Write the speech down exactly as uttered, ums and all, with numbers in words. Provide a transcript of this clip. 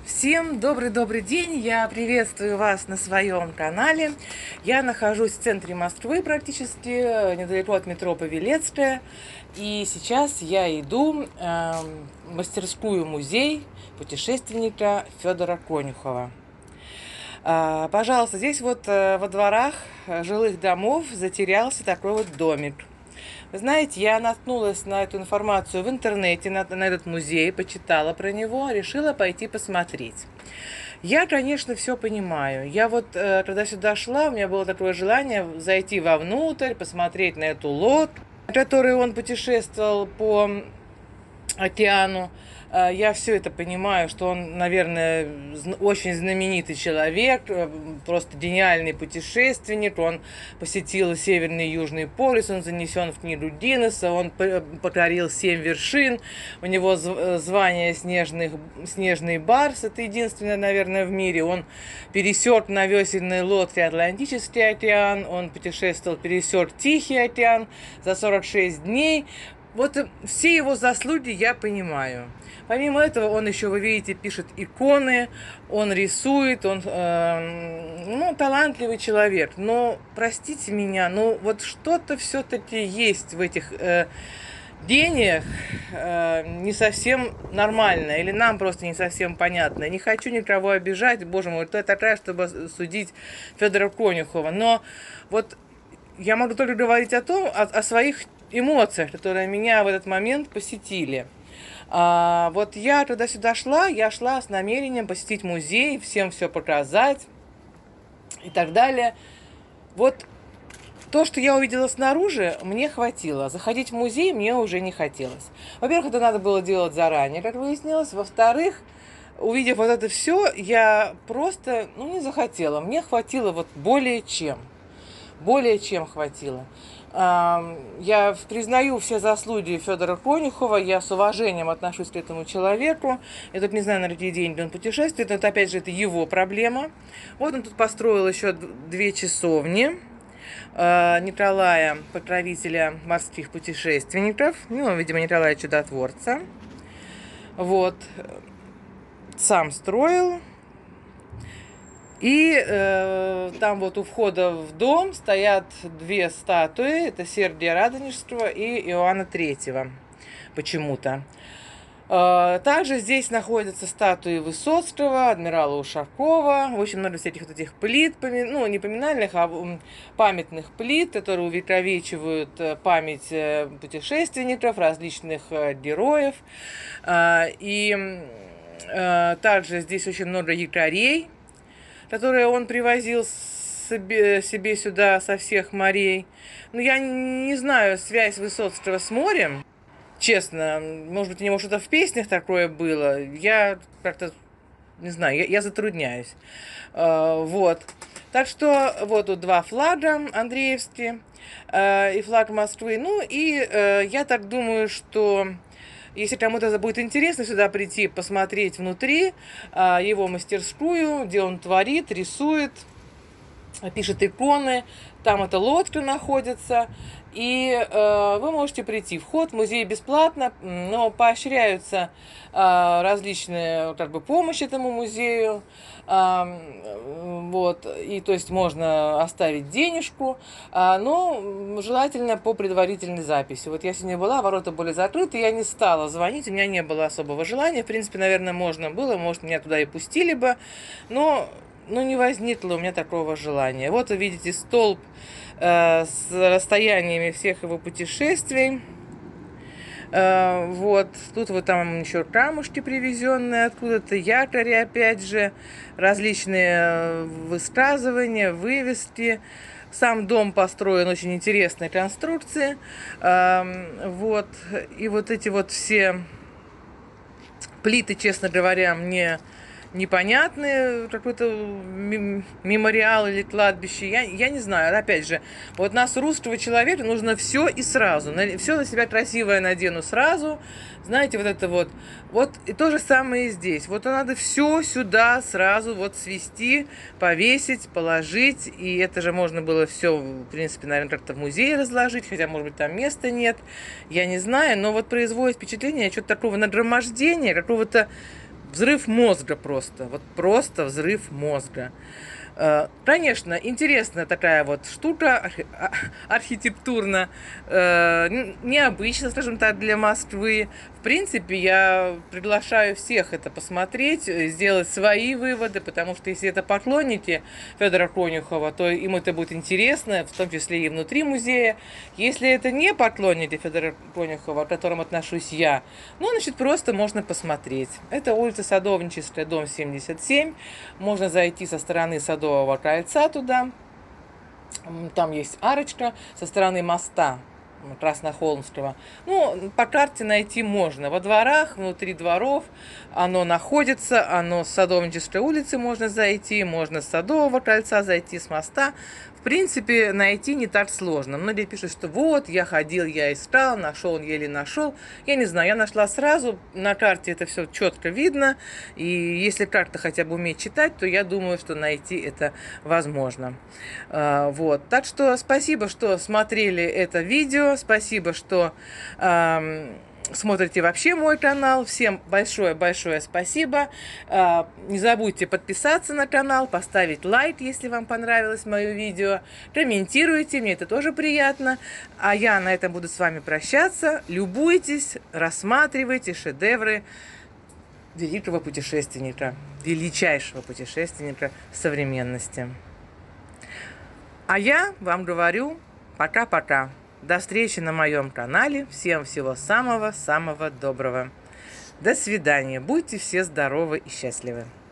Всем добрый-добрый день! Я приветствую вас на своем канале. Я нахожусь в центре Москвы практически, недалеко от метро Павелецкая. И сейчас я иду э, в мастерскую-музей путешественника Федора Конюхова. Э, пожалуйста, здесь вот э, во дворах жилых домов затерялся такой вот домик. Вы знаете, я наткнулась на эту информацию в интернете, на, на этот музей, почитала про него, решила пойти посмотреть. Я, конечно, все понимаю. Я вот, когда сюда шла, у меня было такое желание зайти вовнутрь, посмотреть на эту лодку, на которой он путешествовал по океану. Я все это понимаю, что он, наверное, очень знаменитый человек, просто гениальный путешественник. Он посетил Северный и Южный полюс, он занесен в книгу Гиннесса, он покорил семь вершин. У него звание снежных, снежный барс, это единственное, наверное, в мире. Он пересек на весельной лодке Атлантический океан, он путешествовал, пересек Тихий океан за сорок шесть дней. Вот все его заслуги я понимаю. Помимо этого, он еще, вы видите, пишет иконы, он рисует, он э, ну, талантливый человек. Но, простите меня, но вот что-то все-таки есть в этих э, гениях э, не совсем нормально, или нам просто не совсем понятно. Не хочу никого обижать, боже мой, кто я такая, чтобы судить Федора Конюхова. Но вот я могу только говорить о том, о, о своих эмоциях, которые меня в этот момент посетили. А, вот я, когда сюда шла, я шла с намерением посетить музей, всем все показать и так далее. Вот то, что я увидела снаружи, мне хватило. Заходить в музей мне уже не хотелось. Во-первых, это надо было делать заранее, как выяснилось. Во-вторых, увидев вот это все, я просто, ну, не захотела. Мне хватило вот более чем. Более чем хватило. Я признаю все заслуги Федора Конюхова, я с уважением отношусь к этому человеку. Я тут не знаю, на какие деньги он путешествует, это опять же это его проблема. Вот он тут построил еще две часовни Николая, покровителя морских путешественников, ну, видимо, Николая Чудотворца. Вот, сам строил. И э, там вот у входа в дом стоят две статуи. Это Сергия Радонежского и Иоанна Третьего почему-то. Э, также здесь находятся статуи Высоцкого, адмирала Ушакова. В общем, много всяких вот этих плит, ну, не поминальных, а памятных плит, которые увековечивают память путешественников, различных героев. Э, и э, также здесь очень много якорей, которые он привозил себе, себе сюда со всех морей. Но я не знаю связь Высоцкого с морем, честно. Может быть, у него что-то в песнях такое было. Я как-то, не знаю, я, я затрудняюсь. Uh, вот. Так что вот тут два флага Андреевские uh, и флаг Москвы. Ну и uh, я так думаю, что если кому-то будет интересно сюда прийти, посмотреть внутри а, его мастерскую, где он творит, рисует, пишет иконы, там эта лодка находится, и э, вы можете прийти. Вход в музей бесплатно, но поощряются э, различные, как бы, помощь этому музею, э, вот, и то есть можно оставить денежку, э, но желательно по предварительной записи. Вот я сегодня была, ворота были закрыты, я не стала звонить, у меня не было особого желания, в принципе, наверное, можно было, может, меня туда и пустили бы, но Ну, не возникло у меня такого желания. Вот вы видите столб э, с расстояниями всех его путешествий. Э, вот. Тут вот там еще камушки привезенные откуда-то, якори, опять же, различные высказывания, вывески. Сам дом построен очень интересной конструкции. Э, вот. И вот эти вот все плиты, честно говоря, мне непонятный какой-то мемориал или кладбище, я, я не знаю, опять же, вот нас, русского человека, нужно все и сразу, все на себя красивое надену сразу, знаете, вот это вот, вот и то же самое и здесь, вот надо все сюда сразу вот свести, повесить, положить, и это же можно было все, в принципе, наверное, как-то в музее разложить, хотя, может быть, там места нет, я не знаю, но вот производит впечатление что-то такого нагромождения, какого-то взрыв мозга просто. Вот просто взрыв мозга. Конечно, интересная такая вот штука, архитектурно, необычно, скажем так, для Москвы. В принципе, я приглашаю всех это посмотреть, сделать свои выводы, потому что если это поклонники Федора Конюхова, то им это будет интересно, в том числе и внутри музея. Если это не поклонники Федора Конюхова, к которым отношусь я, ну, значит, просто можно посмотреть. Это улица Садовническая, дом семьдесят семь. Можно зайти со стороны Садового кольца туда. Там есть арочка со стороны моста Краснохолмского. Ну, по карте найти можно. Во дворах, внутри дворов оно находится. Оно с Садовнической улицы можно зайти, можно с Садового кольца зайти, с моста. В принципе, найти не так сложно. Многие пишут, что вот, я ходил, я искал, нашел, еле нашел. Я не знаю, я нашла сразу. На карте это все четко видно. И если карта хотя бы умеет читать, то я думаю, что найти это возможно. Вот. Так что спасибо, что смотрели это видео. Спасибо, что э, смотрите вообще мой канал. Всем большое-большое спасибо. Э, не забудьте подписаться на канал, поставить лайк, если вам понравилось мое видео. Комментируйте, мне это тоже приятно. А я на этом буду с вами прощаться. Любуйтесь, рассматривайте шедевры великого путешественника, величайшего путешественника современности. А я вам говорю пока-пока. До встречи на моем канале. Всем всего самого-самого доброго. До свидания. Будьте все здоровы и счастливы.